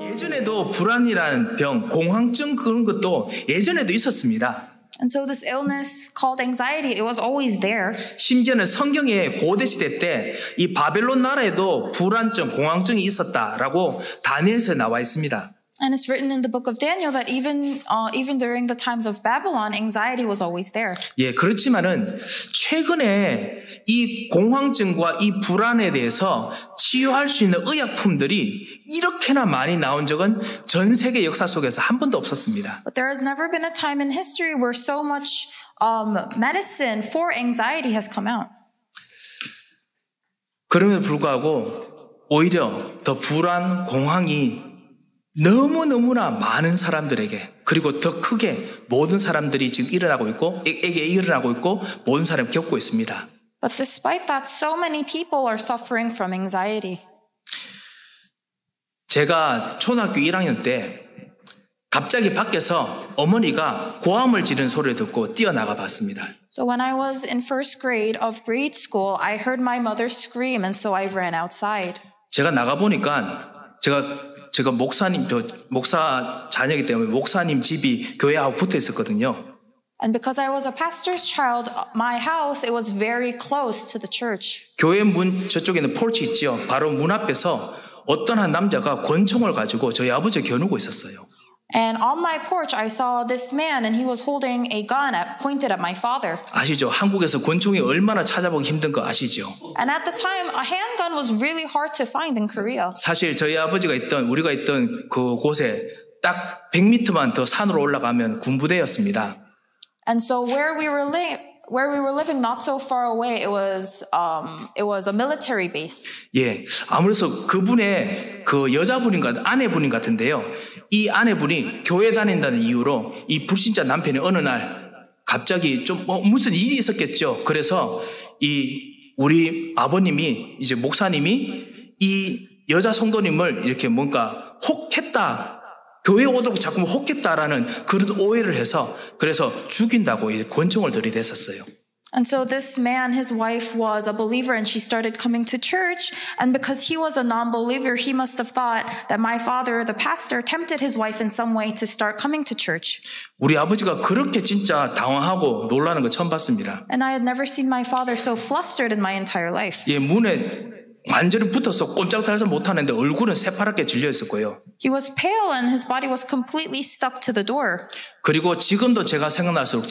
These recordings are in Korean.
예전에도 불안이라는 병, 공황증 그런 것도 예전에도 있었습니다. And so this illness called anxiety, it was always there. 심지어는 성경의 고대 시대 때 이 바벨론 나라에도 불안증, 공황증이 있었다라고 다니엘서에 나와 있습니다. And it's written in the book of Daniel that even during the times of Babylon, anxiety was always there. 예, 그렇지만은 최근에 이 공황증과 이 불안에 대해서 치유할 수 있는 의약품들이 이렇게나 많이 나온 적은 전 세계 역사 속에서 한 번도 없었습니다. But there has never been a time in history where so much medicine for anxiety has come out. 그럼에도 불구하고 오히려 더 불안, 공황이 너무너무나 많은 사람들에게 그리고 더 크게 모든 사람들이 지금 일어나고 있고 모든 사람이 겪고 있습니다. But despite that, so many people are suffering from anxiety. 제가 초등학교 1학년 때 갑자기 밖에서 어머니가 고함을 지르는 소리를 듣고 뛰어나가 봤습니다. So when I was in first grade of grade school, I heard my mother scream, and so I ran outside. 제가 나가 보니까 제가 목사 자녀이기 때문에 목사님 집이 교회하고 붙어 있었거든요. And because I was a pastor's child, my house, it was very close to the church. 교회 문 저쪽에 있는 폴치 있죠. 바로 문 앞에서 어떤 한 남자가 권총을 가지고 저희 아버지를 겨누고 있었어요. And on my porch, I saw this man, and he was holding a gun pointed at my father. 아시죠? 한국에서 권총이 얼마나 찾아보기 힘든 거 아시죠? And at the time, a handgun was really hard to find in Korea. 사실 저희 아버지가 우리가 있던 그 곳에 딱 100m만 더 산으로 올라가면 군부대였습니다. And so where we were living not so far away, it was a military base. 예, 아무래도 그분의 그 아내분인 같은데요. 이 아내분이 교회 다닌다는 이유로 이 불신자 남편이 어느 날 갑자기 좀 무슨 일이 있었겠죠. 그래서 우리 아버님이 이제 목사님이 이 여자 성도님을 이렇게 뭔가 혹했다. 교회에 오도록 자꾸 혹했다라는 그런 오해를 해서 그래서 죽인다고 권총을 들이댔었어요. And so this man, his wife was a believer, and she started coming to church. And because he was a non-believer, he must have thought that my father, the pastor, tempted his wife in some way to start coming to church. 우리 아버지가 그렇게 진짜 당황하고 놀라는 거 처음 봤습니다. And I had never seen my father so flustered in my entire life. 예, 문에 완전히 붙어서 꼼짝달싹 못하는데 얼굴은 새파랗게 질려 있었고요. He was pale and his body was completely stuck to the door. 그리고 지금도 제가 생각날도록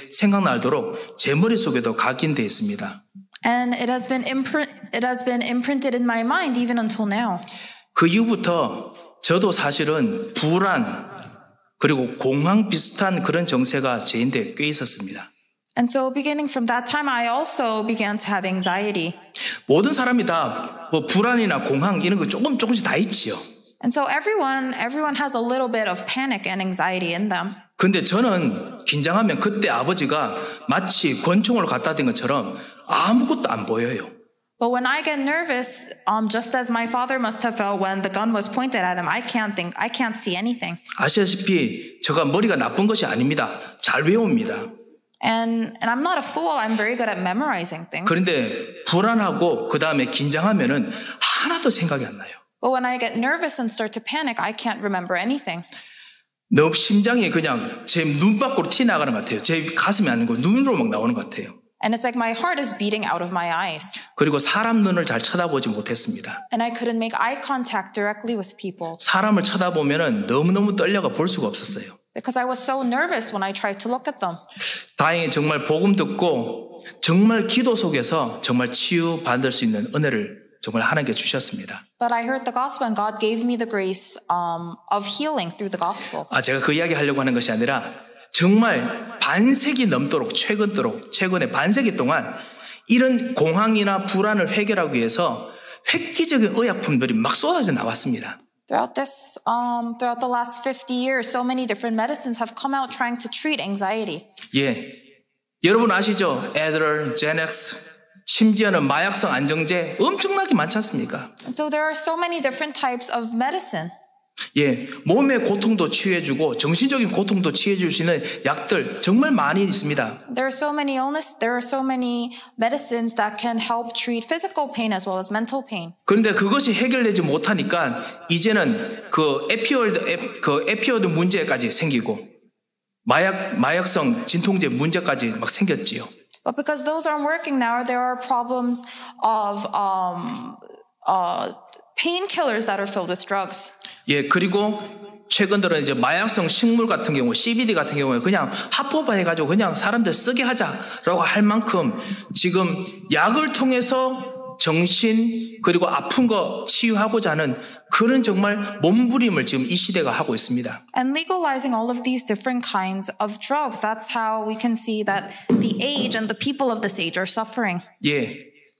제 머릿속에도 각인되어 있습니다. And it has been imprinted in my mind even until now. 그 이후부터 저도 사실은 불안 그리고 공황 비슷한 그런 정세가 제인데 꽤 있었습니다. And so beginning from that time, I also began to have anxiety. 모든 사람이 다 불안이나 공황 이런 거 조금씩 다 있지요. And so everyone has a little bit of panic and anxiety in them. 근데 저는 긴장하면 그때 아버지가 마치 권총을 갖다 댄 것처럼 아무것도 안 보여요. But when I get nervous, just as my father must have felt when the gun was pointed at him, I can't see anything. 아시다시피 제가 머리가 나쁜 것이 아닙니다. 잘 외웁니다. And I'm not a fool. I'm very good at memorizing things. 그런데 불안하고 그 다음에 긴장하면은 하나도 생각이 안 나요. But when I get nervous and start to panic, I can't remember anything. 너무 심장이 그냥 제 눈 밖으로 튀어나가는 것 같아요. 제 가슴이 아니고 눈으로 막 나오는 것 같아요. And it's like my heart is beating out of my eyes. 그리고 사람 눈을 잘 쳐다보지 못했습니다. And I couldn't make eye contact directly with people. 사람을 쳐다보면은 너무너무 떨려가 볼 수가 없었어요. Because I was so nervous when I tried to look at them. 다행히 정말 복음 듣고 정말 기도 속에서 정말 치유받을 수 있는 은혜를 정말 하나님께 주셨습니다. But I heard the gospel and God gave me the grace of healing through the gospel. 제가 그 이야기 하려고 하는 것이 아니라 정말 반세기 넘도록 최근에 반세기 동안 이런 공황이나 불안을 해결하기 위해서 획기적인 의약품들이 막 쏟아져 나왔습니다. Throughout the last 50 years, so many different medicines have come out trying to treat anxiety. 예, 여러분 아시죠? 에드럴, 제넥스, 심지어는 마약성 안정제 엄청나게 많지 않습니까? And so there are so many different types of medicine. 예, 몸의 고통도 치유해주고 정신적인 고통도 치유해줄 수 있는 약들 정말 많이 있습니다. There are so many illness. There are so many medicines that can help treat physical pain as well as mental pain. 그런데 그것이 해결되지 못하니까 이제는 그 에피오이드 문제까지 생기고 마약성 진통제 문제까지 막 생겼지요. But because those aren't working now, there are problems of painkillers that are filled with drugs. 예, 그리고 최근 들어 이제 마약성 식물 같은 경우, CBD 같은 경우에 그냥 합법화해가지고 그냥 사람들 쓰게 하자라고 할 만큼 지금 약을 통해서 정신 그리고 아픈 거 치유하고자 하는 그런 정말 몸부림을 지금 이 시대가 하고 있습니다. And legalizing all of these different kinds of drugs, that's how we can see that the age and the people of this age are suffering. 예,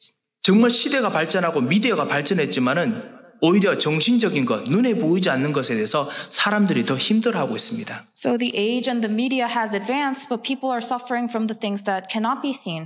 정말 시대가 발전하고 미디어가 발전했지만은 오히려 정신적인 것, 눈에 보이지 않는 것에 대해서 사람들이 더 힘들어하고 있습니다. So the age and the media has advanced, but people are suffering from the things that cannot be seen.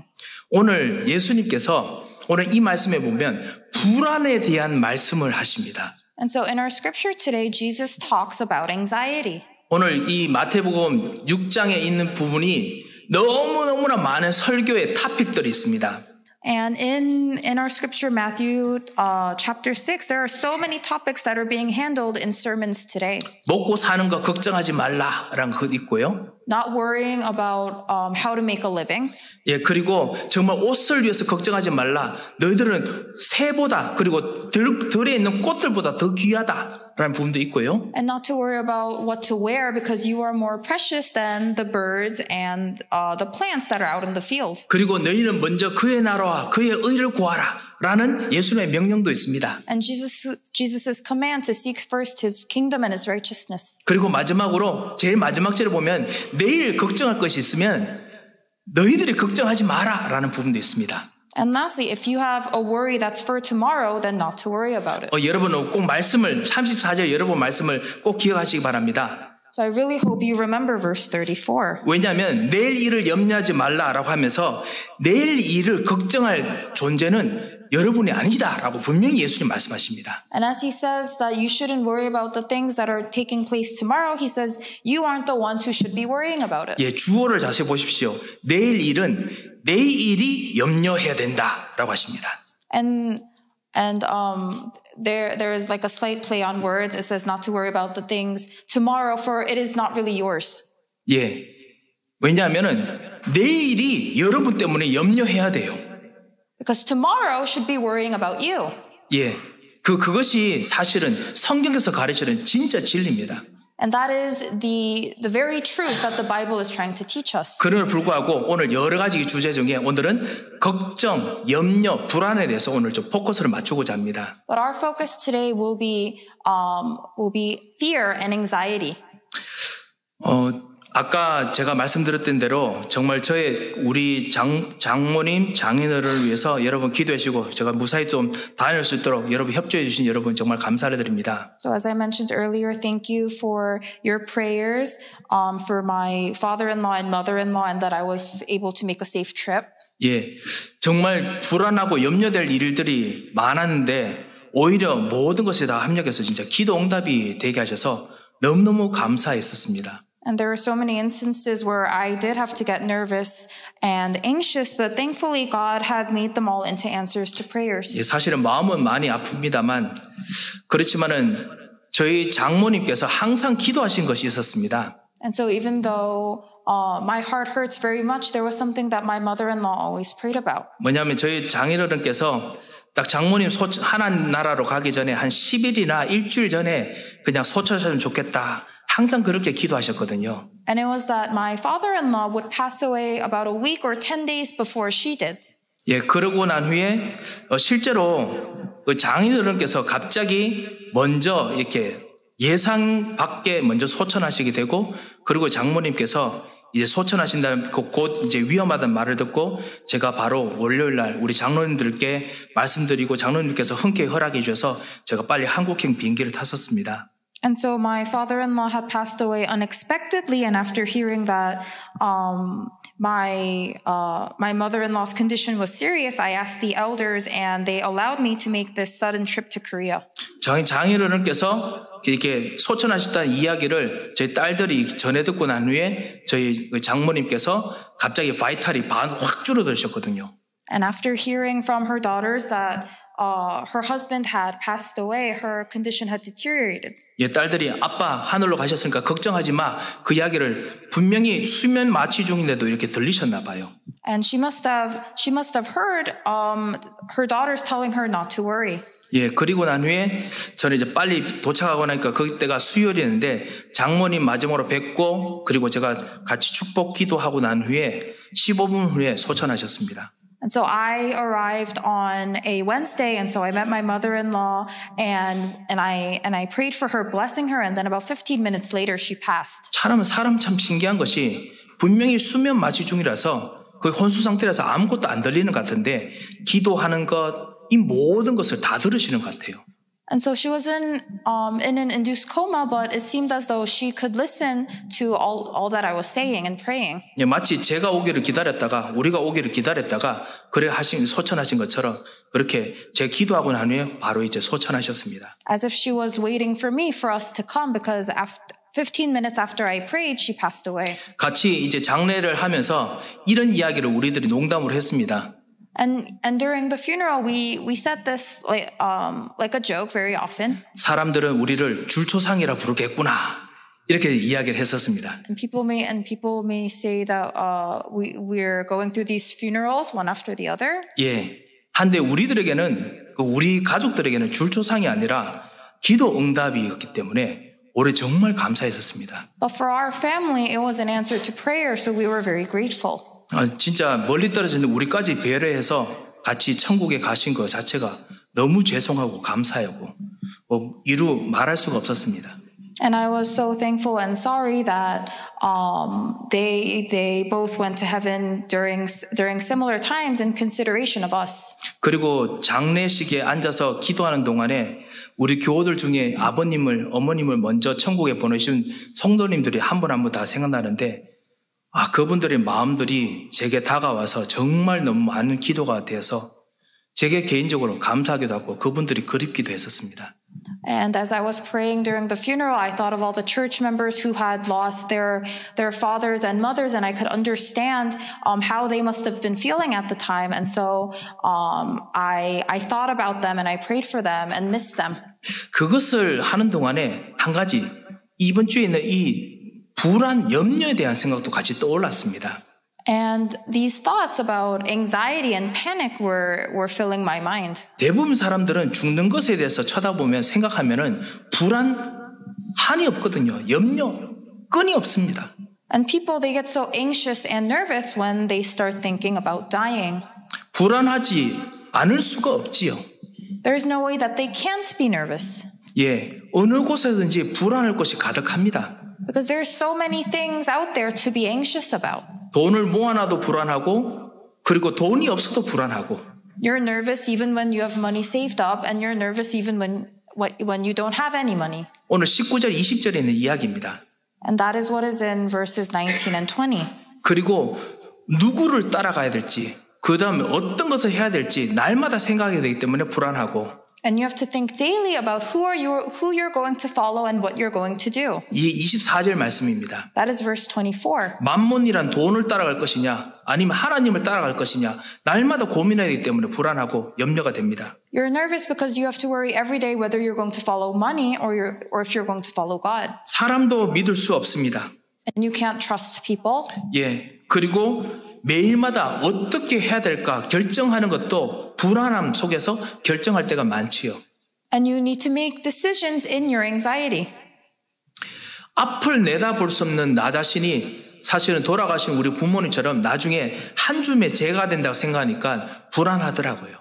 오늘 예수님께서 오늘 이 말씀에 보면 불안에 대한 말씀을 하십니다. And so in our scripture today, Jesus talks about anxiety. 오늘 이 마태복음 6장에 있는 부분이 너무너무나 많은 설교의 토픽들이 있습니다. And in our scripture, Matthew chapter 6, there are so many topics that are being handled in sermons today. 먹고 사는 거 걱정하지 말라라는 것 있고요. Not worrying about how to make a living. 예, 그리고 정말 옷을 위해서 걱정하지 말라. 너희들은 새보다 그리고 들에 있는 꽃들보다 더 귀하다라는 부분도 있고요. And not to worry about what to wear because you are more precious than the birds and the plants that are out in the field. 그리고 너희는 먼저 그의 나라와 그의 의를 구하라라는 예수님의 명령도 있습니다. And Jesus's command to seek first his kingdom and his righteousness. 그리고 마지막으로 제일 마지막 절에 보면 내일 걱정할 것이 있으면 너희들이 걱정하지 마라라는 부분도 있습니다. And lastly, if you have a worry that's for tomorrow, then not to worry about it. 여러분은 꼭 말씀을 34절 여러분 말씀을 꼭 기억하시기 바랍니다. So I really hope you remember verse 34. 왜냐하면 내일 일을 염려하지 말라라고 하면서 내일 일을 걱정할 존재는 여러분이 아니다라고 분명히 예수님 말씀하십니다. And as he says that you shouldn't worry about the things that are taking place tomorrow, he says you aren't the ones who should be worrying about it. 예, 주어를 자세히 보십시오. 내일 일은 내일이 염려해야 된다라고 하십니다. And there is like a slight play on words. It says not to worry about the things tomorrow, for it is not really yours. 예, 왜냐하면은 내일이 여러분 때문에 염려해야 돼요. Because tomorrow should be worrying about you. 예, 그것이 사실은 성경에서 가르치는 진짜 진리입니다. And that is the very truth that the Bible is trying to teach us. 그럼에도 불구하고 오늘 여러 가지 주제 중에 오늘은 걱정, 염려, 불안에 대해서 오늘 좀 포커스를 맞추고자 합니다. But our focus today will be fear and anxiety. 아까 제가 말씀드렸던 대로 정말 우리 장모님, 장인어른을 위해서 여러분 기도해 주시고 제가 무사히 좀 다닐 수 있도록 여러분 협조해 주신 여러분 정말 감사를 드립니다. So as I mentioned earlier, thank you for your prayers for my father-in-law and mother-in-law and that I was able to make a safe trip. 예, 정말 불안하고 염려될 일들이 많았는데 오히려 모든 것이 다 합력해서 진짜 기도 응답이 되게 하셔서 너무너무 감사했었습니다. And there were so many instances where I did have to get nervous and anxious, but thankfully God had made them all into answers to prayers. 예, 사실은 마음은 많이 아픕니다만 그렇지만은 저희 장모님께서 항상 기도하신 것이 있었습니다. And so even though my heart hurts very much, there was something that my mother-in-law always prayed about. 뭐냐면 저희 장인어른께서 딱 장모님 하나님 나라로 가기 전에 한 10일이나 일주일 전에 그냥 소처하면 좋겠다. 항상 그렇게 기도하셨거든요. And it was that my father-in-law would pass away about a week or 10 days before she did. 예, 그러고 난 후에 실제로 그 장인어른께서 갑자기 먼저 이렇게 예상 밖에 먼저 소천하시게 되고 그리고 장모님께서 이제 소천하신다는 곧 이제 위험하다는 말을 듣고 제가 바로 월요일 날 우리 장로님들께 말씀드리고 장로님께서 흔쾌히 허락해 주셔서 제가 빨리 한국행 비행기를 탔었습니다. And so my father-in-law had passed away unexpectedly, and after hearing that my mother-in-law's condition was serious, I asked the elders and they allowed me to make this sudden trip to Korea. 장인어른께서 이렇게 소천하셨다는 이야기를 저희 딸들이 전해 듣고 난 후에 저희 장모님께서 갑자기 바이탈이 확 줄어드셨거든요. And after hearing from her daughters that her husband had passed away, her condition had deteriorated. 예, 딸들이 아빠 하늘로 가셨으니까 걱정하지 마. 그 이야기를 분명히 수면 마취 중인데도 이렇게 들리셨나 봐요. And she must have heard her daughters telling her not to worry. 예, 그리고 난 후에 저는 이제 빨리 도착하고 나니까 그때가 수요일이었는데 장모님 마지막으로 뵙고 그리고 제가 같이 축복 기도하고 난 후에 15분 후에 소천하셨습니다. And so I arrived on a Wednesday, and so I met my mother-in-law, and I prayed for her, blessing her, and then about 15 minutes later, she passed. 사람 참 신기한 것이 분명히 수면 마취 중이라서 거의 혼수 상태라서 아무것도 안 들리는 것 같은데 기도하는 것, 이 모든 것을 다 들으시는 것 같아요. And so she was in an induced coma, but it seemed as though she could listen to all that I was saying and praying. 예, 마치 제가 오기를 기다렸다가 우리가 오기를 기다렸다가 그래 소천하신 것처럼 그렇게 제가 기도하고 난 후에 바로 이제 소천하셨습니다. As if she was waiting for me for us to come, because after 15 minutes after I prayed, she passed away. 같이 이제 장례를 하면서 이런 이야기를 우리들이 농담으로 했습니다. And during the funeral, we said this like a joke very often. 사람들은 우리를 줄초상이라 부르겠구나 이렇게 이야기를 했었습니다. And people may say that we're going through these funerals one after the other. 예, 한데 우리들에게는 우리 가족들에게는 줄초상이 아니라 기도 응답이었기 때문에 올해 정말 감사했었습니다. But for our family, it was an answer to prayer, so we were very grateful. 진짜 멀리 떨어진 우리까지 배려해서 같이 천국에 가신 것 자체가 너무 죄송하고 감사하고 이루 말할 수가 없었습니다. And I was so thankful and sorry that they both went to heaven during similar times in consideration of us. 그리고 장례식에 앉아서 기도하는 동안에 우리 교우들 중에 아버님을 어머님을 먼저 천국에 보내신 성도님들이 한 분 한 분 다 생각나는데 그분들의 마음들이 제게 다가와서 정말 너무 많은 기도가 되어서 제게 개인적으로 감사하기도 하고 그분들이 그립기도 했었습니다. And as I was praying during the funeral, I thought of all the church members who had lost their fathers and mothers, and I could understand how they must have been feeling at the time. And so I thought about them and I prayed for them and missed them. 그것을 하는 동안에 한 가지 이번 주에 있는 이 불안, 염려에 대한 생각도 같이 떠올랐습니다. And these thoughts about anxiety and panic were filling my mind. 대부분 사람들은 죽는 것에 대해서 쳐다보면 생각하면은 불안, 한이 없거든요. 염려, 끈이 없습니다. And people, they get so anxious and nervous when they start thinking about dying. 불안하지 않을 수가 없지요. There's no way that they can't be nervous. 예, 어느 곳에든지 불안할 것이 가득합니다. Because there's so many things out there to be anxious about. 돈을 모아놔도 불안하고 그리고 돈이 없어도 불안하고 You're nervous even when you have money saved up, and you're nervous even when you don't have any money. 오늘 19절, 20절에 있는 이야기입니다. And that is what is in verses 19 and 20. 그리고 누구를 따라가야 될지 그 다음에 어떤 것을 해야 될지 날마다 생각해야 되기 때문에 불안하고 And you have to think daily about who you're going to follow and what you're going to do. 이게 24절 말씀입니다. That is verse 24. 만몬이란 돈을 따라갈 것이냐 아니면 하나님을 따라갈 것이냐 날마다 고민해야 되기 때문에 불안하고 염려가 됩니다. You're nervous because you have to worry every day whether you're going to follow money or if you're going to follow God. 사람도 믿을 수 없습니다. And you can't trust people. 예, 그리고 매일마다 어떻게 해야 될까 결정하는 것도 불안함 속에서 결정할 때가 많지요. And you need to make decisions in your anxiety. 앞을 내다볼 수 없는 나 자신이 사실은 돌아가신 우리 부모님처럼 나중에 한 줌의 죄가 된다고 생각하니까 불안하더라고요.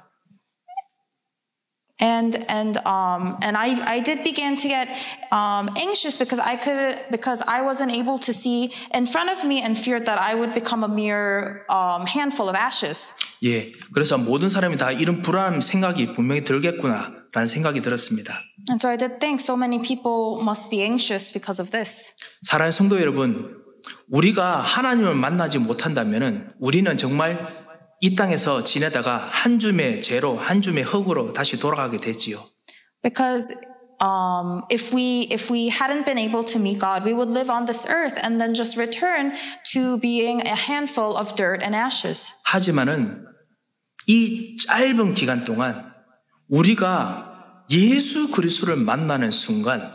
And I did begin to get anxious because I wasn't able to see in front of me and feared that I would become a mere handful of ashes. 예, 그래서 모든 사람이 다 이런 불안 생각이 분명히 들겠구나라는 생각이 들었습니다. And so I did think so many people must be anxious because of this. 사랑하는 성도 여러분, 우리가 하나님을 만나지 못한다면은 우리는 정말 이 땅에서 지내다가 한 줌의 재로, 한 줌의 흙으로 다시 돌아가게 되지요. Because if we hadn't been able to meet God, we would live on this earth and then just return to being a handful of dirt and ashes. 하지만은 이 짧은 기간 동안 우리가 예수 그리스도를 만나는 순간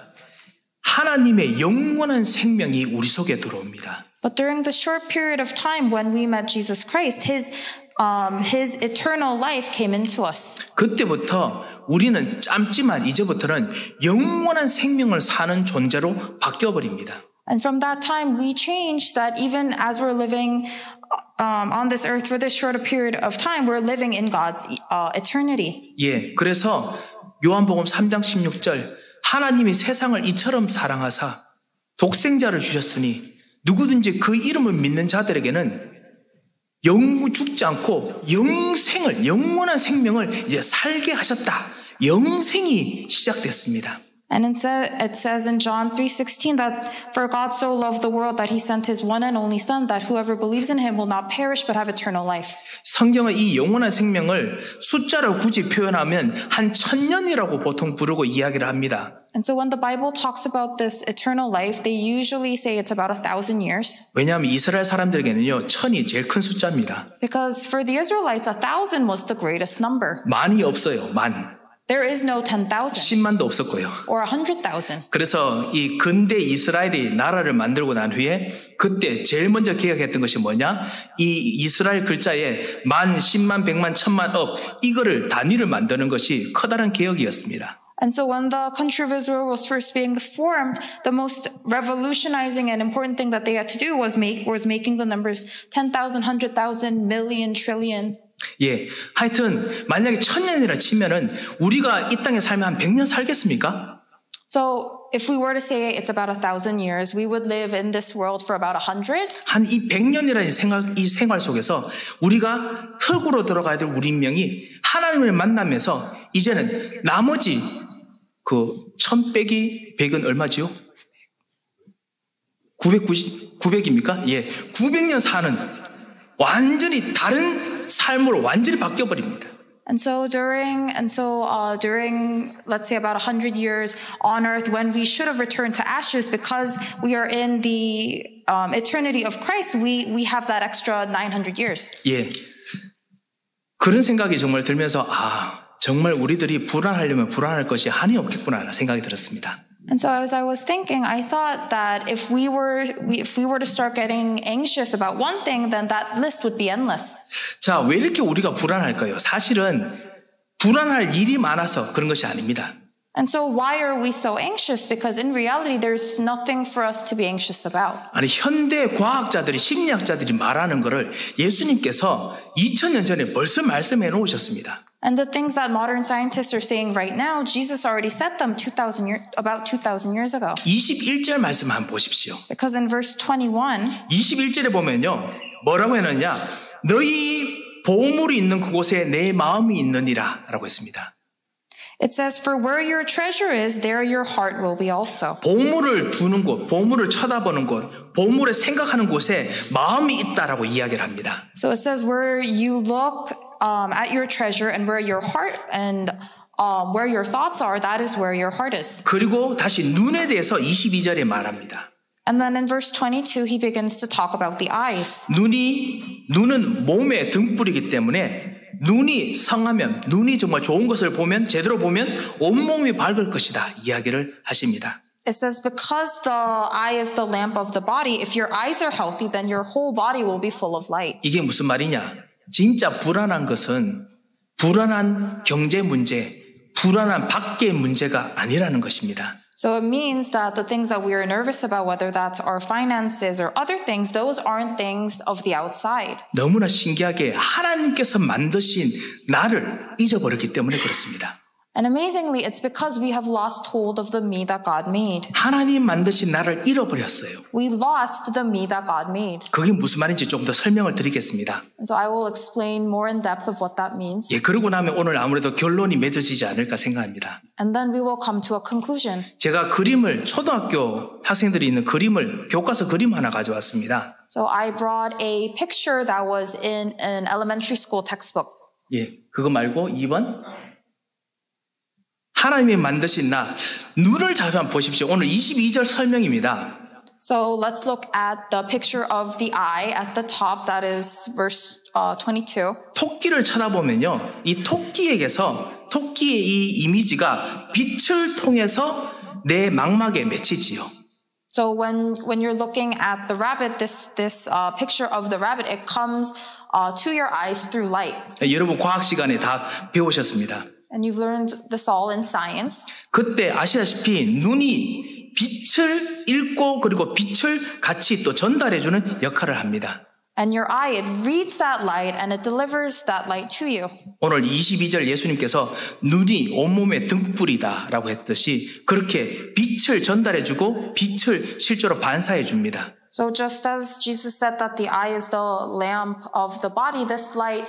하나님의 영원한 생명이 우리 속에 들어옵니다. But during the short period of time when we met Jesus Christ, His eternal life came into us. 그때부터 우리는 짧지만 이제부터는 영원한 생명을 사는 존재로 바뀌어버립니다. And from that time, we changed that even as we're living on this earth for this short period of time, we're living in God's eternity. 예, 그래서 요한복음 3장 16절 하나님이 세상을 이처럼 사랑하사 독생자를 주셨으니 누구든지 그 이름을 믿는 자들에게는 죽지 않고 영원한 생명을 이제 살게 하셨다. 영생이 시작됐습니다. And it says in John 3:16 that for God so loved the world that He sent His one and only Son, that whoever believes in Him will not perish but have eternal life. 성경은 이 영원한 생명을 숫자로 굳이 표현하면 한 1000년이라고 보통 부르고 이야기를 합니다. And so when the Bible talks about this eternal life, they usually say it's about 1,000 years. 왜냐하면 이스라엘 사람들에게는요, 1000이 제일 큰 숫자입니다. Because for the Israelites, 1,000 was the greatest number. 만이 없어요, 만. There is no 10,000 10만도 없었고요. or 100,000. 그래서 이 근대 이스라엘이 나라를 만들고 난 후에 그때 제일 먼저 개혁했던 것이 뭐냐? 이 이스라엘 글자에 만, 10만, 100만, 1000만, 억 이거를 단위를 만드는 것이 커다란 개혁이었습니다. And so when the country of Israel was first being formed, the most revolutionizing and important thing that they had to do was making the numbers 10,000, 100,000, million, trillion. 예, 하여튼 만약에 1000년이라 치면은 우리가 이 땅에 살면 한 100년 살겠습니까? So if we were to say it's about 1,000 years, we would live in this world for about 100. 한 이 100년이라는 이 생활 속에서 우리가 흙으로 들어가야 될 우리 인명이 하나님을 만나면서 이제는 나머지 그 1000 빼기 100은 얼마지요? 900입니까? 예, 900년 사는 완전히 다른 삶으로 완전히 바뀌어 버립니다. And so during let's say about 100 years on earth, when we should have returned to ashes, because we are in the eternity of Christ, we have that extra 900 years. 예, 그런 생각이 정말 들면서 정말 우리들이 불안하려면 불안할 것이 한이 없겠구나 생각이 들었습니다. And so as I was thinking, I thought that if we were to start getting anxious about one thing, then that list would be endless. 자, 왜 이렇게 우리가 불안할까요? 사실은 불안할 일이 많아서 그런 것이 아닙니다. And so why are we so anxious? Because in reality, there's nothing for us to be anxious about. 아니, 현대 과학자들이, 심리학자들이 말하는 것을 예수님께서 2000년 전에 벌써 말씀해 놓으셨습니다. And the things that modern scientists are saying right now, Jesus already said them about 2,000 years ago. 21절 말씀 한번 보십시오. Because in verse 21, 21절에 보면요, 뭐라고 했느냐? 너희 보물이 있는 그곳에 내 마음이 있느니라 라고 했습니다. it says, "For where your treasure is, there your heart will be also." 보물을 두는 곳, 보물을 쳐다보는 곳, 보물을 생각하는 곳에 마음이 있다라고 이야기를 합니다. So it says, where you look at your treasure and where your heart and where your thoughts are, that is where your heart is. 그리고 다시 눈에 대해서 22절에 말합니다. And then in verse 22, he begins to talk about the eyes. 눈은 몸의 등불이기 때문에 눈이 성하면, 눈이 정말 좋은 것을 보면, 제대로 보면 온몸이 밝을 것이다 이야기를 하십니다. It says, because the eye is the lamp of the body, if your eyes are healthy, then your whole body will be full of light. 이게 무슨 말이냐? 진짜 불안한 것은 불안한 경제 문제, 불안한 밖의 문제가 아니라는 것입니다. So it means that the things that we are nervous about, whether that's our finances or other things, those aren't things of the outside. 너무나 신기하게 하나님께서 만드신 나를 잊어버렸기 때문에 그렇습니다. And amazingly, it's because we have lost hold of the me that God made. 하나님 만드신 나를 잃어버렸어요. We lost the me that God made. 그게 무슨 말인지 조금 더 설명을 드리겠습니다. And so I will explain more in depth of what that means. 예, 그러고 나면 오늘 아무래도 결론이 맺어지지 않을까 생각합니다. And then we will come to a conclusion. 제가 그림을 초등학교 학생들이 있는 그림을 교과서 그림 하나 가져왔습니다. So I brought a picture that was in an elementary school textbook. 예, 그거 말고 2번. 하나님이 만드신 나, 눈을 잘 한번 보십시오. 오늘 22절 설명입니다. So let's look at the picture of the eye at the top. That is verse 22. 토끼를 쳐다보면요. 이 토끼에게서 토끼의 이 이미지가 빛을 통해서 내 망막에 맺히지요. So when you're looking at the rabbit, this picture of the rabbit, it comes to your eyes through light. 여러분 과학 시간에 다 배우셨습니다. And you've learned this all in science. 그때 아시다시피 눈이 빛을 읽고 그리고 빛을 같이 또 전달해주는 역할을 합니다. And your eye, it reads that light and it delivers that light to you. 오늘 22절 예수님께서 눈이 온몸의 등불이다 라고 했듯이 그렇게 빛을 전달해주고 빛을 실제로 반사해줍니다. So just as Jesus said that the eye is the lamp of the body, this light,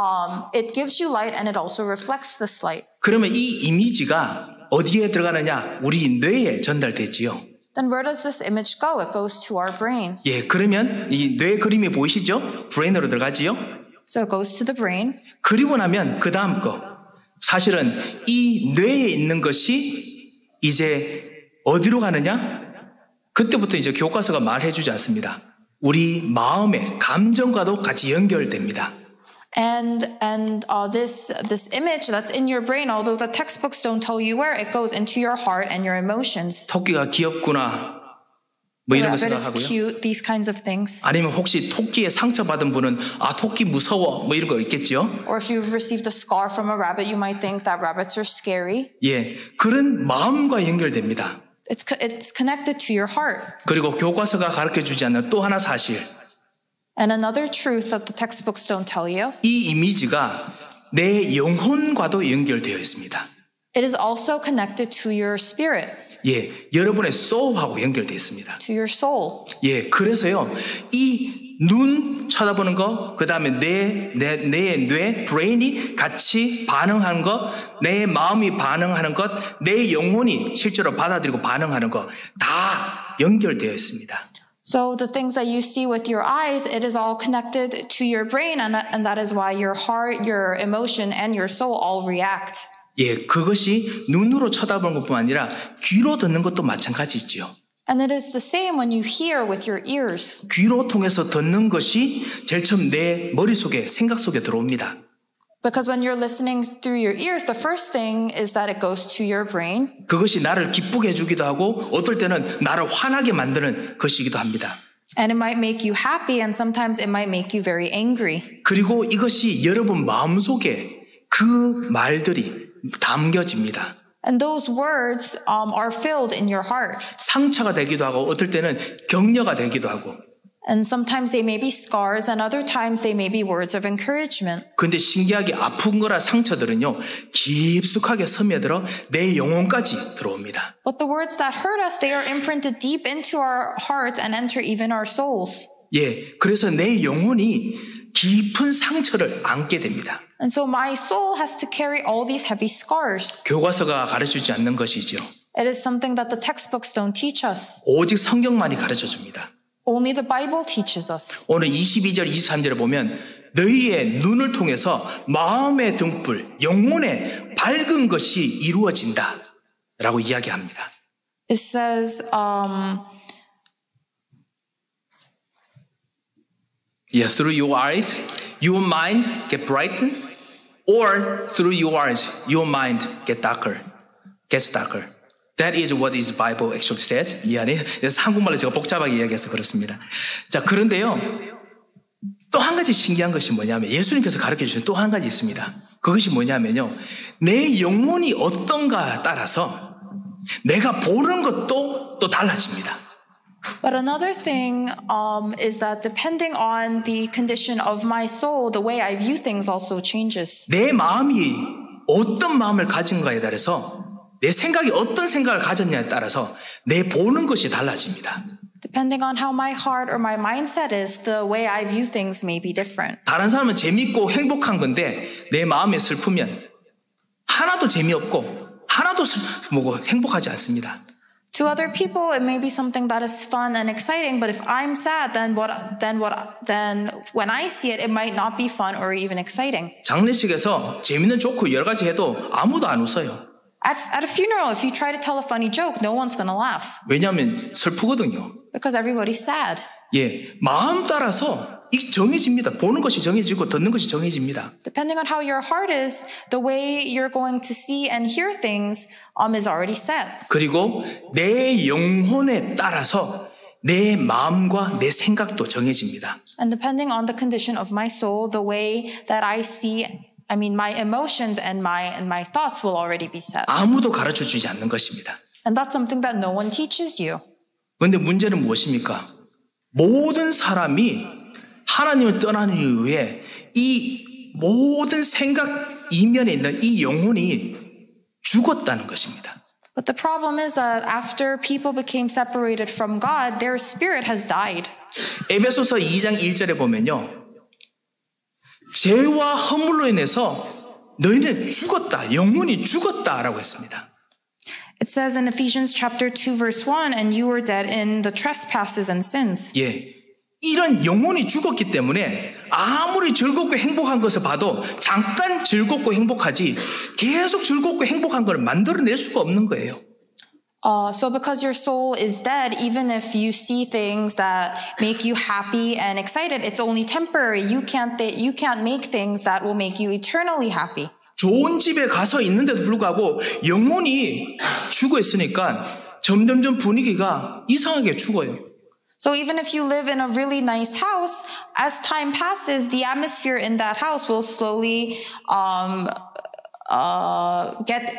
it gives you light and it also reflects this light. 그러면 이 이미지가 어디에 들어가느냐? 우리 뇌에 전달되지요. Then where does this image go? It goes to our brain. 예, 그러면 이 뇌 그림이 보이시죠? 브레인으로 들어가지요. So it goes to the brain. 그리고 나면 그 다음 거. 사실은 이 뇌에 있는 것이 이제 어디로 가느냐? 그때부터 이제 교과서가 말해주지 않습니다. 우리 마음의 감정과도 같이 연결됩니다. And this image that's in your brain, although the textbooks don't tell you where, it goes into your heart and your emotions. 토끼가 귀엽구나. 뭐 이런 거 Rabbit is 생각하고요. cute, these kinds of things. 아니면 혹시 토끼에 상처받은 분은 아 토끼 무서워 뭐 이런 거 있겠죠. Or if you've received a scar from a rabbit, you might think that rabbits are scary. 예, 그런 마음과 연결됩니다. It's connected to your heart. 그리고 교과서가 가르쳐주지 않는 또 하나 사실. And another truth that the textbooks don't tell you. 이 이미지가 내 영혼과도 연결되어 있습니다. It is also connected to your spirit. 예, 여러분의 soul하고 연결되어 있습니다. To your soul. 예, 그래서요, 이 눈 쳐다보는 거, 그 다음에 내 브레인이 같이 반응하는 것, 내 마음이 반응하는 것, 내 영혼이 실제로 받아들이고 반응하는 것, 다 연결되어 있습니다. So the things that you see with your eyes, it is all connected to your brain, and that is why your heart, your emotion, and your soul all react. 예, 그것이 눈으로 쳐다보는 것뿐만 아니라 귀로 듣는 것도 마찬가지지요. And it is the same when you hear with your ears. 귀로 통해서 듣는 것이 제일 처음 내 머릿속에, 생각 속에 들어옵니다. Because when you're listening through your ears, the first thing is that it goes to your brain. 그것이 나를 기쁘게 해주기도 하고 어떨 때는 나를 화나게 만드는 것이기도 합니다. And it might make you happy and sometimes it might make you very angry. 그리고 이것이 여러분 마음속에 그 말들이 담겨집니다. And those words are filled in your heart. 상처가 되기도 하고 어떨 때는 격려가 되기도 하고 And sometimes they may be scars and other times they may be words of encouragement. 근데 신기하게 아픈 거라 상처들은요 깊숙하게 스며들어 내 영혼까지 들어옵니다. But the words that hurt us, they are imprinted deep into our hearts and enter even our souls. 예, 그래서 내 영혼이 깊은 상처를 안게 됩니다. And so my soul has to carry all these heavy scars. 교과서가 가르쳐주지 않는 것이죠. It is something that the textbooks don't teach us. 오직 성경만이 가르쳐줍니다. Only the Bible teaches us. 오늘 22절, 23절에 보면 너희의 눈을 통해서 마음의 등불, 영혼의 밝은 것이 이루어진다 라고 이야기합니다. It says, through your eyes, your mind get brightened, or through your eyes, your mind gets darker. That is what is Bible actually said. 미안해. 그래서 한국말로 제가 복잡하게 이야기해서 그렇습니다. 자, 그런데요. 또 한 가지 신기한 것이 뭐냐면 예수님께서 가르쳐 주신 또 한 가지 있습니다. 그것이 뭐냐면요. 내 영혼이 어떤가 따라서 내가 보는 것도 또 달라집니다. But another thing is that depending on the condition of my soul, the way I view things also changes. 내 마음이 어떤 마음을 가진가에 따라서 내 생각이 어떤 생각을 가졌냐에 따라서 내 보는 것이 달라집니다. Depending on how my heart or my mindset is, the way I view things may be different. 다른 사람은 재밌고 행복한 건데 내 마음에 슬프면 하나도 재미없고 하나도 행복하지 않습니다. To other people, it may be something that is fun and exciting, but if I'm sad, then when I see it, it might not be fun or even exciting. 장례식에서 재밌는 조크 여러 가지 해도 아무도 안 웃어요. At a funeral, if you try to tell a funny joke, no one's going to laugh. 왜냐하면 슬프거든요. Because everybody's sad. 예, 마음 따라서 이 정해집니다. 보는 것이 정해지고 듣는 것이 정해집니다. Depending on how your heart is, the way you're going to see and hear things is already set. 그리고 내 영혼에 따라서 내 마음과 내 생각도 정해집니다. And depending on the condition of my soul, the way that my emotions and my thoughts will already be set. 아무도 가르쳐주지 않는 것입니다. And that's something that no one teaches you. 그런데 문제는 무엇입니까? 모든 사람이 하나님을 떠난 이후에 이 모든 생각 이면에 있는 이 영혼이 죽었다는 것입니다. But the problem is that after people became separated from God, their spirit has died. 에베소서 2장 1절에 보면요. 죄와 허물로 인해서 너희는 죽었다. 영혼이 죽었다라고 했습니다. It says in Ephesians chapter 2 verse 1, and you were dead in the trespasses and sins. 예. 이런 영혼이 죽었기 때문에 아무리 즐겁고 행복한 것을 봐도 잠깐 즐겁고 행복하지 계속 즐겁고 행복한 걸 만들어낼 수가 없는 거예요. So because your soul is dead, even if you see things that make you happy and excited, it's only temporary. You can't make things that will make you eternally happy. 좋은 집에 가서 있는데도 불구하고 영혼이 죽어 있으니까 점점점 분위기가 이상하게 죽어요. So even if you live in a really nice house, as time passes, the atmosphere in that house will slowly get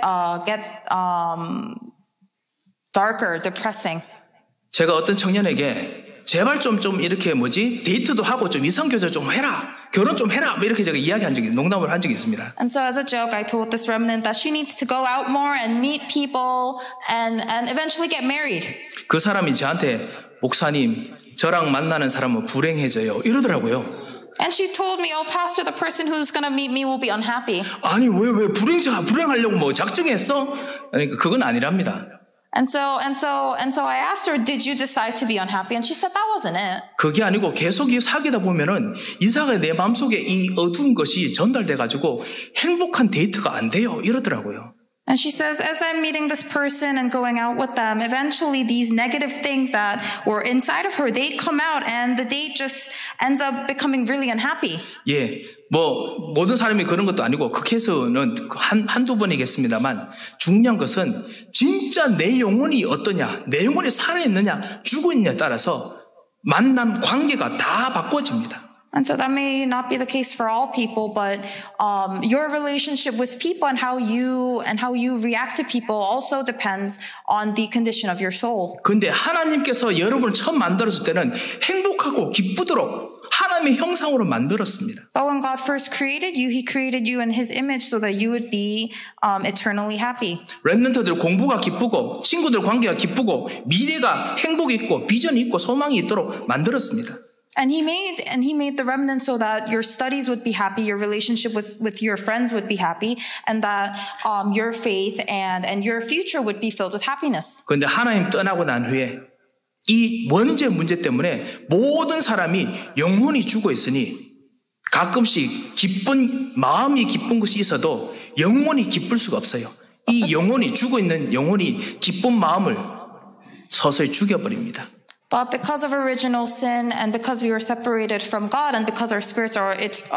darker, depressing. 제가 어떤 청년에게 제발 좀 이렇게 데이트도 하고 좀 이성교제 좀 해라. 결혼 좀 해라. 이렇게 제가 농담을 한 적이 있습니다. And so as a joke, I told this remnant that she needs to go out more and meet people and eventually get married. 그 사람이 저한테 목사님, 저랑 만나는 사람은 불행해져요. 이러더라고요. And she told me, oh, pastor, the person who's going to meet me will be unhappy. 아니, 왜 불행하려고 작정했어? 아니, 그건 아니랍니다. And so I asked her, did you decide to be unhappy? And she said that wasn't it. 그게 아니고 계속 사귀다 보면은 이상하게 내 마음속에 이 어두운 것이 전달돼가지고 행복한 데이트가 안 돼요. 이러더라고요. And she says, as I'm meeting this person and going out with them, eventually these negative things that were inside of her, they come out and the date just ends up becoming really unhappy. 예, 모든 사람이 그런 것도 아니고 그 케이스는 한두 번이겠습니다만 중요한 것은 진짜 내 영혼이 어떠냐, 내 영혼이 살아있느냐, 죽어있느냐에 따라서 만남 관계가 다 바꿔집니다. And so that may not be the case for all people, but your relationship with people and how you react to people also depends on the condition of your soul. 근데 하나님께서 여러분을 처음 만들었을 때는 행복하고 기쁘도록 하나님의 형상으로 만들었습니다. But when God first created you, He created you in His image so that you would be eternally happy. 렘넌트들 공부가 기쁘고 친구들 관계가 기쁘고 미래가 행복이 있고 비전이 있고 소망이 있도록 만들었습니다. And he made the remnant so that your studies would be happy, your relationship with your friends would be happy, and that your faith and your future would be filled with happiness. 그런데 하나님 떠나고 난 후에 이 문제 때문에 모든 사람이 영혼이 죽어 있으니 가끔씩 마음이 기쁜 것이 있어도 영혼이 기쁠 수가 없어요. 이 영혼이 죽어 있는 영혼이 기쁜 마음을 서서히 죽여버립니다. But because of original sin and because we were separated from God and because our spirits are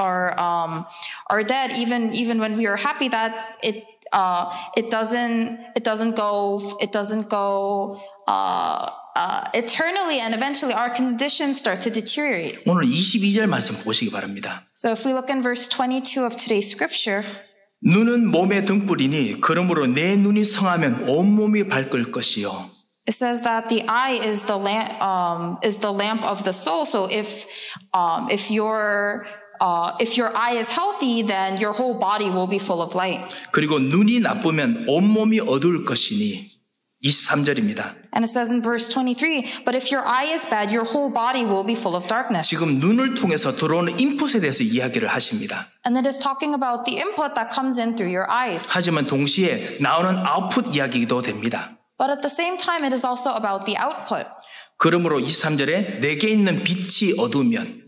dead, even when we are happy, that it doesn't go eternally, and eventually our conditions start to deteriorate. 오늘 22절 말씀 보시기 바랍니다. So if we look in verse 22 of today's scripture, 눈은 몸의 등불이니 그러므로 내 눈이 성하면 온 몸이 밝을 것이요. it says that the eye is the lamp of the soul. So if your if your eye is healthy, then your whole body will be full of light. 그리고 눈이 나쁘면 온몸이 어두울 것이니 23절입니다. And it says in verse 23, but if your eye is bad, your whole body will be full of darkness. 지금 눈을 통해서 들어오는 인풋에 대해서 이야기를 하십니다. And it is talking about the input that comes in through your eyes. 하지만 동시에 나오는 아웃풋 이야기도 됩니다. But at the same time, it is also about the output. 그러므로 23절에 내게 있는 빛이 어두우면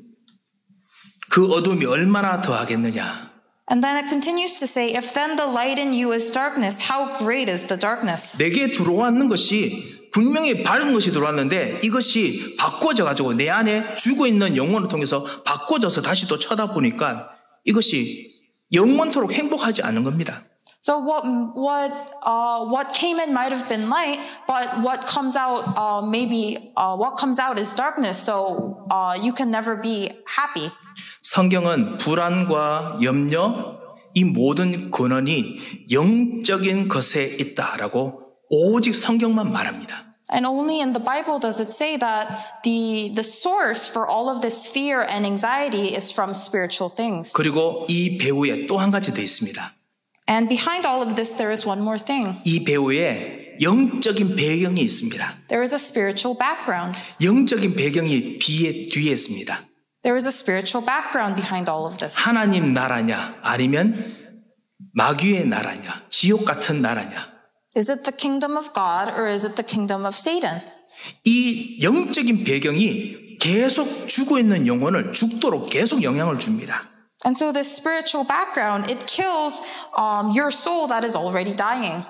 그 어두움이 얼마나 더하겠느냐. And then it continues to say, if then the light in you is darkness, how great is the darkness? 내게 들어왔는 것이 분명히 밝은 것이 들어왔는데 이것이 바꿔져 가지고 내 안에 죽어 있는 영혼을 통해서 바꿔져서 다시 또 쳐다보니까 이것이 영원토록 행복하지 않은 겁니다. So what came in might have been light, but what comes out what comes out is darkness. So you can never be happy. 성경은 불안과 염려 이 모든 근원이 영적인 것에 있다라고 오직 성경만 말합니다. And only in the Bible does it say that the source for all of this fear and anxiety is from spiritual things. 그리고 이 배후에 또 한 가지 더 있습니다. And behind all of this, there is one more thing. 이 배후에 영적인 배경이 있습니다. There is a spiritual background. 영적인 배경이 뒤에 있습니다. There is a spiritual background behind all of this. 하나님 나라냐 아니면 마귀의 나라냐 지옥 같은 나라냐. Is it the kingdom of God or is it the kingdom of Satan? 이 영적인 배경이 계속 죽어 있는 영혼을 죽도록 계속 영향을 줍니다. And so this spiritual background, it kills your soul that is already dying.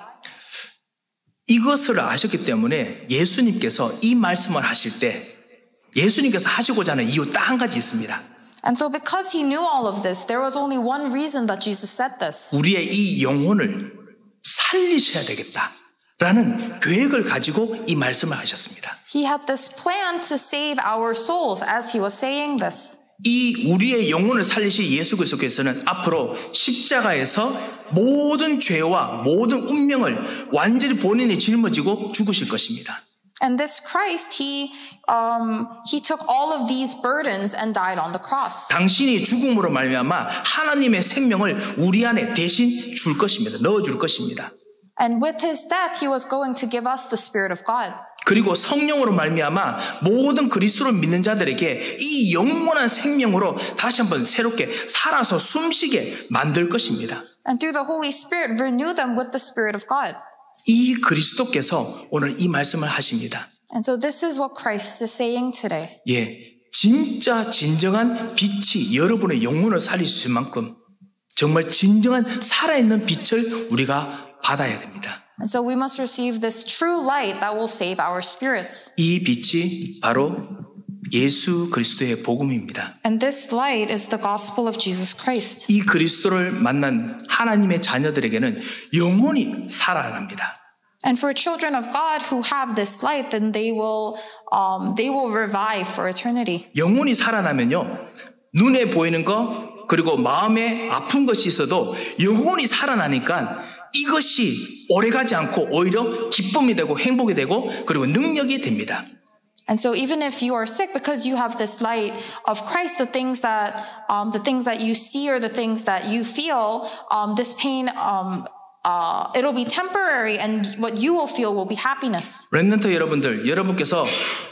이것을 아셨기 때문에 예수님께서 이 말씀을 하실 때 예수님께서 하시고자 하는 이유 딱 한 가지 있습니다. And so because he knew all of this, there was only one reason that Jesus said this. 우리의 이 영혼을 살리셔야 되겠다라는 계획을 가지고 이 말씀을 하셨습니다. He had this plan to save our souls as he was saying this. 이 우리의 영혼을 살리신 예수 그리스도께서는 앞으로 십자가에서 모든 죄와 모든 운명을 완전히 본인이 짊어지고 죽으실 것입니다. And this Christ, he took all of these burdens and died on the cross. 당신이 죽음으로 말미암아 하나님의 생명을 우리 안에 대신 줄 것입니다. 넣어줄 것입니다. And with his death, he was going to give us the Spirit of God. 그리고 성령으로 말미암아 모든 그리스도를 믿는 자들에게 이 영원한 생명으로 다시 한번 새롭게 살아서 숨쉬게 만들 것입니다. And through the Holy Spirit, renew them with the Spirit of God. 이 그리스도께서 오늘 이 말씀을 하십니다. And so this is what Christ is saying today. 예, 진짜 진정한 빛이 여러분의 영혼을 살릴 수 있을 만큼 정말 진정한 살아있는 빛을 우리가 받아야 됩니다. And so we must receive this true light that will save our spirits. 이 빛이 바로 예수 그리스도의 복음입니다. And this light is the gospel of Jesus Christ. 이 그리스도를 만난 하나님의 자녀들에게는 영혼이 살아납니다. And for children of God who have this light, then they will revive for eternity. 영혼이 살아나면요, 눈에 보이는 거 그리고 마음에 아픈 것이 있어도 영혼이 살아나니까 이것이 오래가지 않고 오히려 기쁨이 되고 행복이 되고 그리고 능력이 됩니다. And so even if you are sick, because you have this light of Christ, the things that you see or the things that you feel, this pain, it'll be temporary, and what you will feel will be happiness. 렘넌트 여러분들, 여러분께서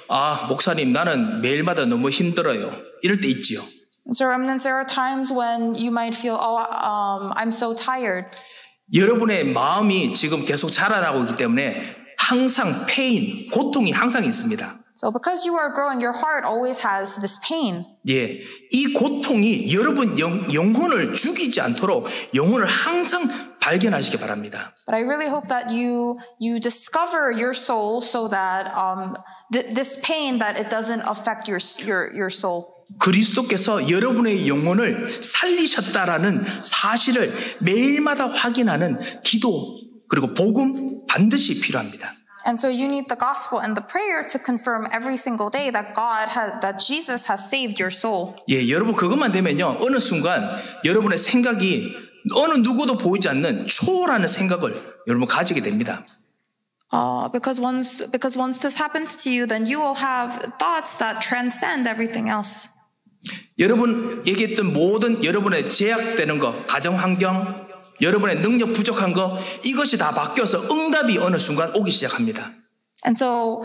목사님 나는 매일마다 너무 힘들어요. 이럴 때 있지요. So remnants, there are times when you might feel, I'm so tired. 여러분의 마음이 지금 계속 자라나고 있기 때문에 항상 페인, 고통이 항상 있습니다. So because you are growing, your heart always has this pain. 예, 이 고통이 여러분 영혼을 죽이지 않도록 영혼을 항상 발견하시기 바랍니다. But I really hope that you discover your soul so that this pain that it doesn't affect your soul. 그리스도께서 여러분의 영혼을 살리셨다라는 사실을 매일마다 확인하는 기도 그리고 복음 반드시 필요합니다. And so you need the gospel and the prayer to confirm every single day that that Jesus has saved your soul. 예, 여러분 그것만 되면요, 어느 순간 여러분의 생각이 어느 누구도 보이지 않는 초월하는 생각을 여러분 가지게 됩니다. Because once this happens to you, then you will have thoughts that transcend everything else. 여러분 얘기했던 모든 여러분의 제약되는 거, 가정 환경, 여러분의 능력 부족한 거 이것이 다 바뀌어서 응답이 어느 순간 오기 시작합니다. And so,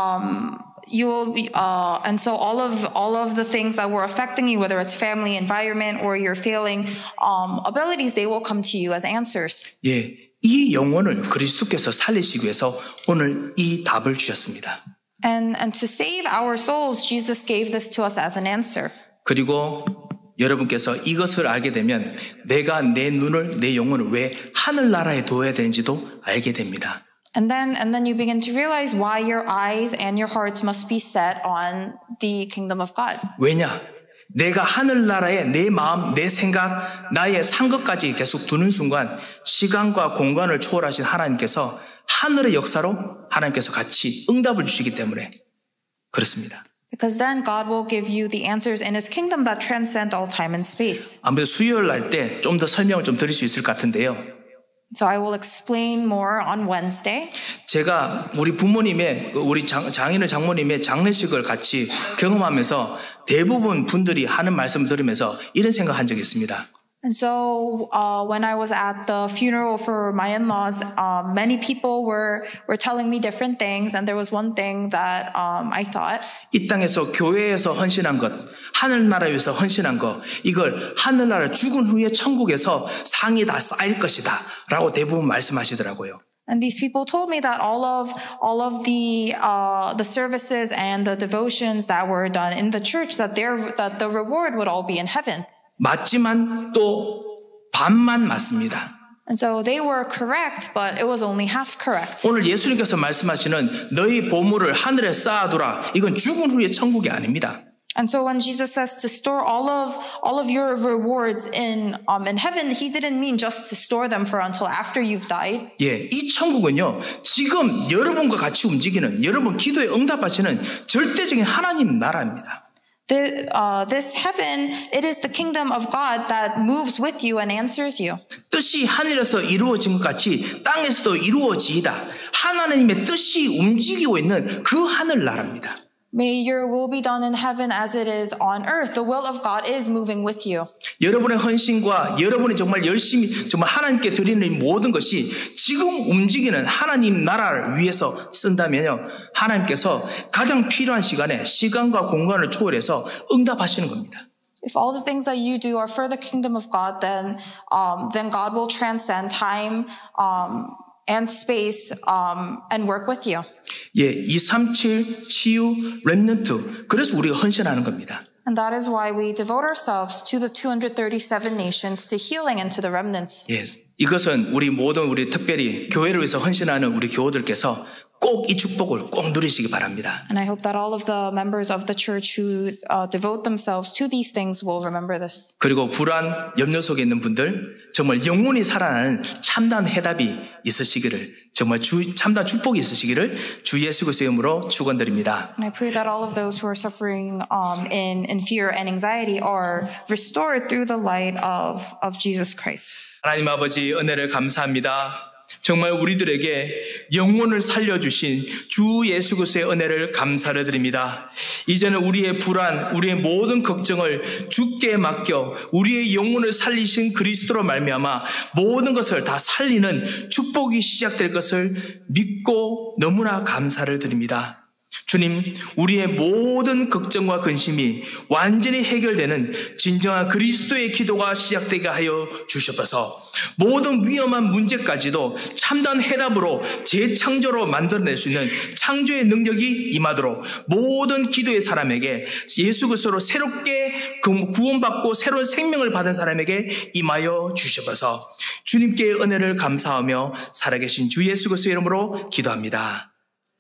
you will be, and so all of the things that were affecting you, whether it's family, environment, or your failing abilities, they will come to you as answers. 예, 이 영혼을 그리스도께서 살리시기 위해서 오늘 이 답을 주셨습니다. And to save our souls, Jesus gave this to us as an answer. 그리고 여러분께서 이것을 알게 되면 내가 내 눈을, 내 영혼을 왜 하늘나라에 두어야 되는지도 알게 됩니다. And then you begin to realize why your eyes and your hearts must be set on the kingdom of God. 왜냐? 내가 하늘나라에 내 마음, 내 생각, 나의 상급까지 계속 두는 순간 시간과 공간을 초월하신 하나님께서 하늘의 역사로 하나님께서 같이 응답을 주시기 때문에 그렇습니다. Because then God will give you the answers in His kingdom that transcend all time and space. 아무래도 수요일 날 때 좀 더 설명을 좀 드릴 수 있을 것 같은데요. So I will explain more on Wednesday. 제가 우리 부모님의, 우리 장모님의 장례식을 같이 경험하면서 대부분 분들이 하는 말씀을 들으면서 이런 생각한 적이 있습니다. And so when I was at the funeral for my in-laws, many people were telling me different things, and there was one thing that I thought. 이 땅에서 교회에서 헌신한 것, 하늘나라 위해서 헌신한 것, 이걸 하늘나라 죽은 후에 천국에서 상이 다 쌓일 것이다 라고 대부분 말씀하시더라고요. And these people told me that all of the services and the devotions that were done in the church, that the reward would all be in heaven. 맞지만 또 반만 맞습니다. And so they were correct, but it was only half correct. 오늘 예수님께서 말씀하시는 너희 보물을 하늘에 쌓아두라. 이건 죽은 후에 천국이 아닙니다. And so when Jesus says to store all of your rewards in heaven, He didn't mean just to store them for until after you've died. 예, 이 천국은요 지금 여러분과 같이 움직이는 여러분 기도에 응답하시는 절대적인 하나님 나라입니다. This heaven, it is the kingdom of God that moves with you and answers you. 뜻이 하늘에서 이루어진 것 같이 땅에서도 이루어지이다. 하나님의 뜻이 움직이고 있는 그 하늘 나라입니다. May your will be done in heaven as it is on earth. The will of God is moving with you. 여러분의 헌신과 여러분이 정말 열심히 정말 하나님께 드리는 모든 것이 지금 움직이는 하나님 나라를 위해서 쓴다면요. 하나님께서 가장 필요한 시간에 시간과 공간을 초월해서 응답하시는 겁니다. If all the things that you do are for the kingdom of God, then God will transcend time and space and work with you. 예, 237 치유 렘넌트. 그래서 우리가 헌신하는 겁니다. And that is why we devote ourselves to the 237 nations, to healing and to the remnants. 예, 이것은 우리 특별히 교회를 위해서 헌신하는 우리 교우들께서 꼭 이 축복을 꼭 누리시기 바랍니다. And I hope that all of the members of the church who devote themselves to these things will remember this. 그리고 불안, 염려 속에 있는 분들 정말 영원히 살아나는 참다운 해답이 있으시기를 정말 참다운 축복이 있으시기를 주 예수 그리스도의 이름으로 축원드립니다. And I pray that all of those who are suffering in fear and anxiety are restored through the light of Jesus Christ. 하나님 아버지 은혜를 감사합니다. 정말 우리들에게 영혼을 살려주신 주 예수 그리스도의 은혜를 감사를 드립니다. 이제는 우리의 불안, 우리의 모든 걱정을 주께 맡겨 우리의 영혼을 살리신 그리스도로 말미암아 모든 것을 다 살리는 축복이 시작될 것을 믿고 너무나 감사를 드립니다. 주님, 우리의 모든 걱정과 근심이 완전히 해결되는 진정한 그리스도의 기도가 시작되게 하여 주셔서 모든 위험한 문제까지도 참다운 해답으로 재창조로 만들어낼 수 있는 창조의 능력이 임하도록 모든 기도의 사람에게 예수 그리스도로 새롭게 구원받고 새로운 생명을 받은 사람에게 임하여 주셔서 주님께 은혜를 감사하며 살아계신 주 예수 그리스도의 이름으로 기도합니다.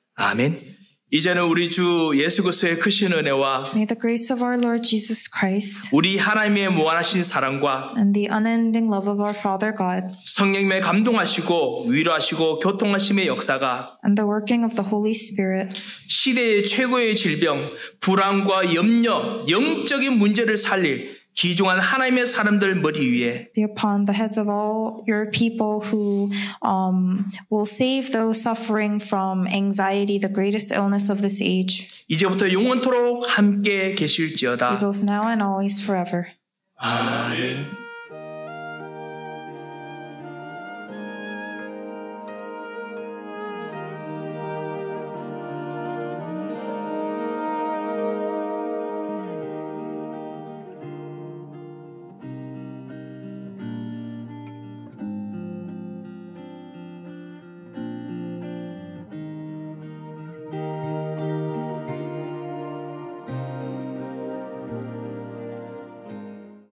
아멘. 이제는 우리 주 예수 그리스도의 크신 은혜와 May the grace of our Lord Jesus Christ 우리 하나님의 무한하신 사랑과 and the unending love of our Father God 성령님의 감동하시고 위로하시고 교통하심의 역사가 and the working of the Holy Spirit 시대의 최고의 질병, 불안과 염려, 영적인 문제를 살릴 귀중한 하나님의 사람들 머리 위에 be upon the heads of all your people who will save those suffering from anxiety, the greatest illness of this age. 이제부터 영원토록 함께 계실지어다. Be both now and always forever. 아멘.